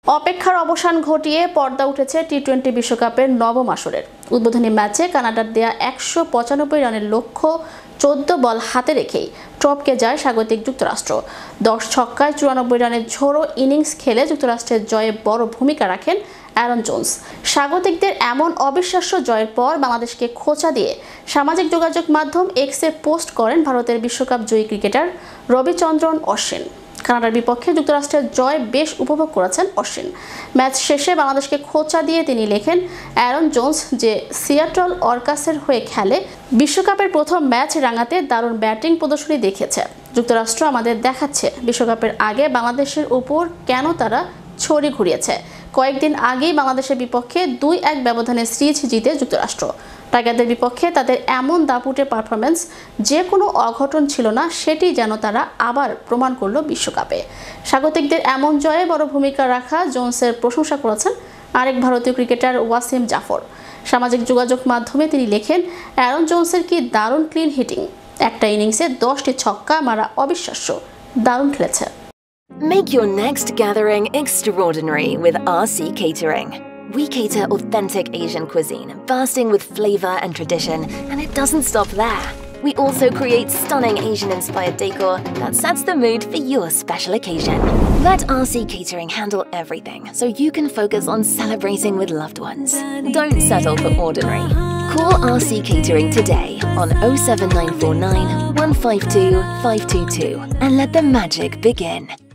অপেক্ষার অবসান ঘটিয়ে পর্দা উঠেছে টি-20 বিশ্বকাপের নবম আসরের উদ্বোধনী ম্যাচে কানাডার দেয়া ১৯৫ রানের লক্ষ্য ১৪ বল হাতে রেখেই টপকে যায় স্বাগতিক যুক্তরাষ্ট্র। ১০ ছক্কায় ৯৪ রানের ঝোড়ো ইনিংস খেলে যুক্তরাষ্ট্রের জয়ে বড় ভূমিকা রাখেন অ্যারন জোন্স। স্বাগতিকদের এমন অবিশ্বাস্য জয়ের পর বাংলাদেশকে খোঁচা দিয়ে সামাজিক যোগাযোগ মাধ্যম এক্সে পোস্ট করেন ভারতের বিশ্বকাপ জয়ী ক্রিকেটার রবিচন্দ্রন অশ্বিন। কানাডার বিপক্ষে যুক্তরাষ্ট্রের জয় বেশ উপভোগ করেছেন অশ্বিন। ম্যাচ শেষে বাংলাদেশকে খোঁচা দিয়ে তিনি লেখেন, অ্যারন জোন্স যে সিয়াটল অর্কাসের হয়ে খেলে, বিশ্বকাপের প্রথম ম্যাচ রাঙাতে দারুণ ব্যাটিং প্রদর্শনী দেখিয়েছে। যুক্তরাষ্ট্র আমাদের দেখাচ্ছে বিশ্বকাপের আগে বাংলাদেশের উপর কেন তারা ছড়ি ঘুরিয়েছে। কয়েকদিন আগেই বাংলাদেশের বিপক্ষে ২-১ ব্যবধানে সিরিজ জিতে যুক্তরাষ্ট্র। টাইগারদের বিপক্ষে তাদের এমন দাপুটে পারফরমেন্স যে কোনো অঘটন ছিল না, সেটি যেন তারা আবার প্রমাণ করলো বিশ্বকাপে। স্বাগতিকদের এমন জয়ে বড় ভূমিকা রাখা জোন্সের প্রশংসা করেছেন আরেক ভারতীয় ক্রিকেটার ওয়াসিম জাফর। সামাজিক যোগাযোগ মাধ্যমে তিনি লেখেন, অ্যারন জোন্সের কি দারুণ ক্লিন হিটিং, একটা ইনিংসে 10টি ছক্কা মারা অবিশ্বাস্য, দারুণ খেলেছে। Make your next gathering extraordinary with RC Catering. We cater authentic Asian cuisine, bursting with flavor and tradition, and it doesn't stop there. We also create stunning Asian-inspired decor that sets the mood for your special occasion. Let RC Catering handle everything so you can focus on celebrating with loved ones. Don't settle for ordinary. Call RC Catering today on 07949 152 522 and let the magic begin.